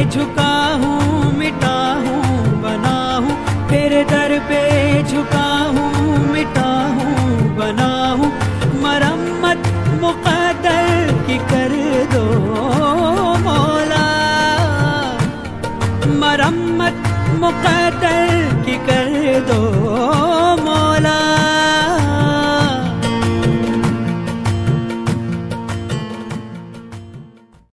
झुका हूँ, मिटा हूँ, बना हूँ, तेरे दर पे झुका हूँ, मिटा हूँ, बना हूँ। मरम्मत मुक़द्दर की कर दो मौला, मरम्मत मुक़द्दर की कर दो मौला।